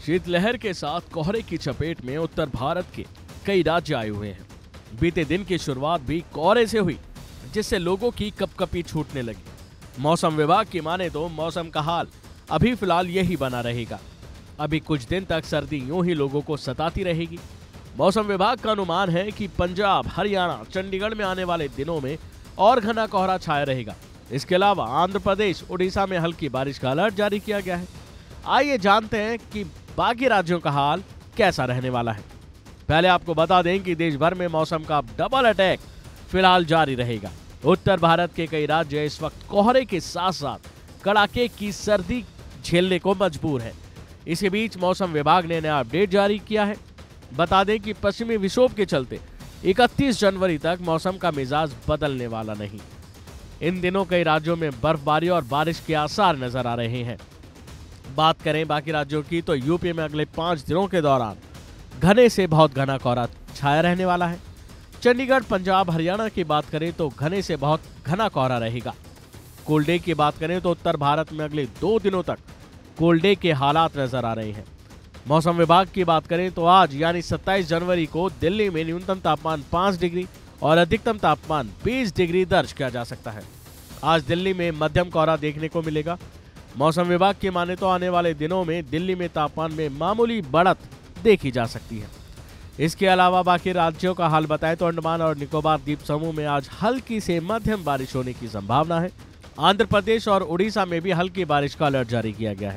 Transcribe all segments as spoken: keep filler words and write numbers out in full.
शीतलहर के साथ कोहरे की चपेट में उत्तर भारत के कई राज्य आए हुए हैं। बीते दिन की शुरुआत भी कोहरे से हुई, जिससे लोगों की कपकपी छूटने लगी। मौसम विभाग की माने तो मौसम का हाल अभी फिलहाल यही बना रहेगा। अभी कुछ दिन तक सर्दी यूं ही लोगों को सताती रहेगी। मौसम विभाग का अनुमान है कि पंजाब, हरियाणा, चंडीगढ़ में आने वाले दिनों में और घना कोहरा छाया रहेगा। इसके अलावा आंध्र प्रदेश, उड़ीसा में हल्की बारिश का अलर्ट जारी किया गया है। आइए जानते हैं कि बाकी राज्यों का हाल कैसा रहने वाला है। पहले आपको बता दें कि देश भर में मौसम का डबल अटैक फिलहाल जारी रहेगा। उत्तर भारत के कई राज्य इस वक्त कोहरे के साथ साथ कड़ाके की सर्दी झेलने को मजबूर है। इसी बीच मौसम विभाग ने नया अपडेट जारी किया है। बता दें कि पश्चिमी विक्षोभ के चलते इकतीस जनवरी तक मौसम का मिजाज बदलने वाला नहीं। इन दिनों कई राज्यों में बर्फबारी और बारिश के आसार नजर आ रहे हैं। बात करें बाकी राज्यों की तो यूपी में अगले पांच दिनों के दौरान घने से बहुत घना कोहरा छाया रहने वाला है। चंडीगढ़, पंजाब, हरियाणा की बात करें तो घने से बहुत घना कोहरा रहेगा। कोल्ड डे की बात करें तो उत्तर भारत में अगले दो दिनों तक कोल्ड डे के हालात नजर आ रहे हैं। मौसम विभाग की बात करें तो आज यानी सत्ताईस जनवरी को दिल्ली में न्यूनतम तापमान पाँच डिग्री और अधिकतम तापमान बीस डिग्री दर्ज किया जा सकता है। आज दिल्ली में मध्यम कोहरा देखने को मिलेगा। मौसम विभाग की माने तो आने वाले दिनों में दिल्ली में तापमान में मामूली बढ़त देखी जा सकती है। इसके अलावा बाकी राज्यों का हाल बताएं तो अंडमान और निकोबार द्वीप समूह में आज हल्की से मध्यम बारिश होने की संभावना है। आंध्र प्रदेश और उड़ीसा में भी हल्की बारिश का अलर्ट जारी किया गया है।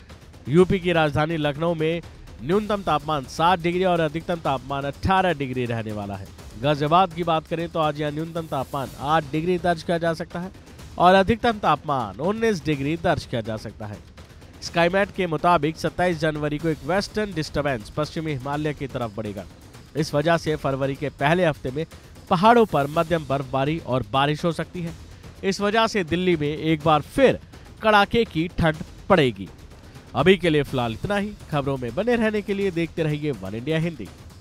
यूपी की राजधानी लखनऊ में न्यूनतम तापमान सात डिग्री और अधिकतम तापमान अठारह डिग्री रहने वाला है। गाजियाबाद की बात करें तो आज यहाँ न्यूनतम तापमान आठ डिग्री दर्ज किया जा सकता है और अधिकतम तापमान उन्नीस डिग्री दर्ज किया जा सकता है। स्काईमेट के मुताबिक सत्ताईस जनवरी को एक वेस्टर्न डिस्टर्बेंस पश्चिमी हिमालय की तरफ बढ़ेगा। इस वजह से फरवरी के पहले हफ्ते में पहाड़ों पर मध्यम बर्फबारी और बारिश हो सकती है। इस वजह से दिल्ली में एक बार फिर कड़ाके की ठंड पड़ेगी। अभी के लिए फिलहाल इतना ही। खबरों में बने रहने के लिए देखते रहिए वन इंडिया हिंदी।